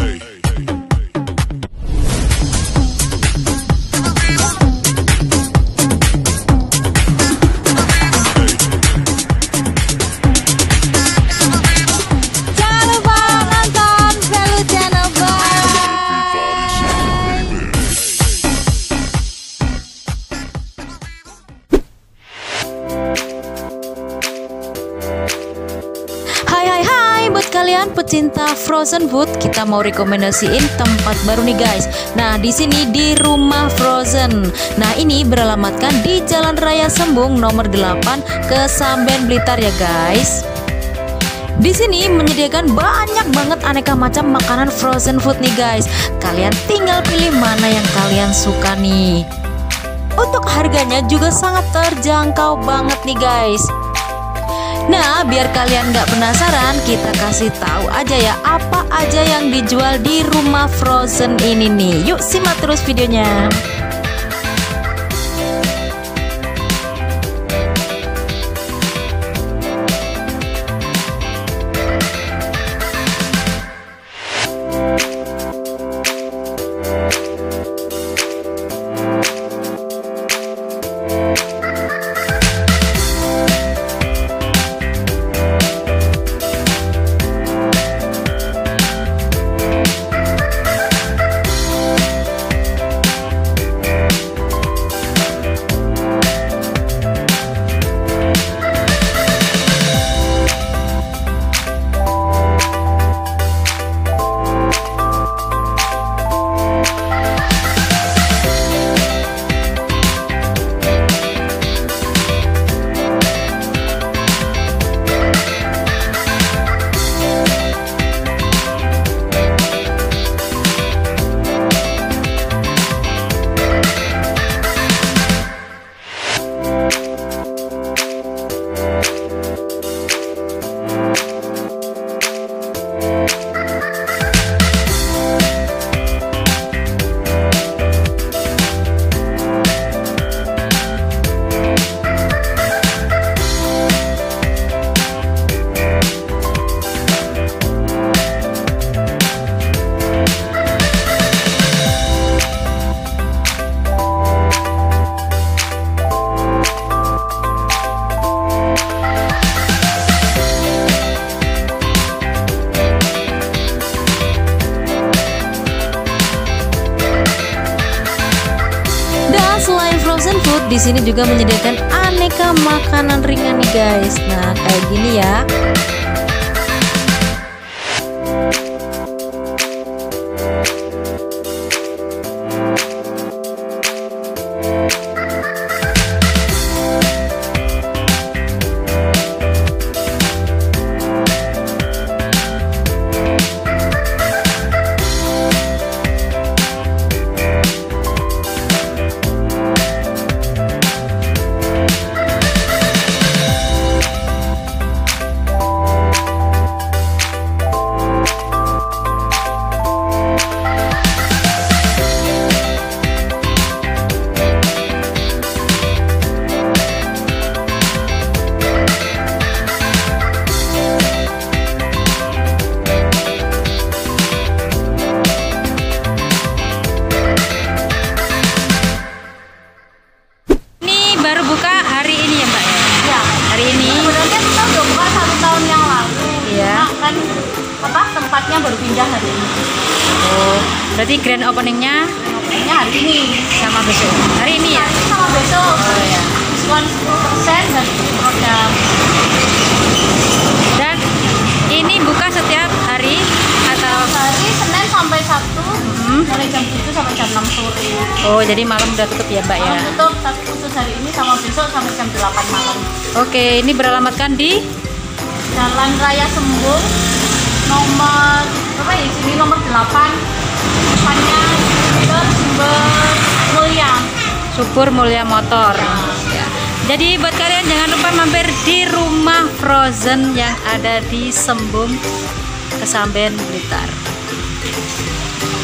Kalian pecinta frozen food, kita mau rekomendasiin tempat baru nih guys. Nah, di sini di Rumah Frozen. Nah, ini beralamatkan di Jalan Raya Sembung nomor 8 Kesamben Blitar ya guys. Di sini menyediakan banyak banget aneka macam makanan frozen food nih guys. Kalian tinggal pilih mana yang kalian suka nih. Untuk harganya juga sangat terjangkau banget nih guys. Nah, biar kalian nggak penasaran, kita kasih tahu aja ya apa aja yang dijual di Rumah Frozen ini nih. Yuk simak terus videonya. Selain frozen food, di sini juga menyediakan aneka makanan ringan nih guys. Nah, kayak gini ya. Baru buka hari ini ya Mbak ya? Ya, hari ini. Sebenarnya kita udah buka 1 tahun yang lalu. Iya. Nah, kan tempatnya baru pindah hari ini. Oh, berarti grand openingnya hari ini. sama besok. Hari ini ya? Sama besok. Oh ya. Diskon 10% dari produk. Dan ini buka setiap hari atau Hari Senin sampai Sabtu, mulai jam 7 sampai jam 6 sore. Oh, jadi malam udah tutup ya Mbak ya? Malam tutup, tapi khusus hari ini sama besok sampai jam 8 malam. Oke, ini beralamatkan di Jalan Raya Sembung nomor berapa ya? Sini nomor 8. Depannya Sumber Mulia. Subur Mulia Motor. Ya. Jadi buat kalian jangan lupa mampir di Rumah Frozen yang ada di Sembung, Kesamben, Blitar.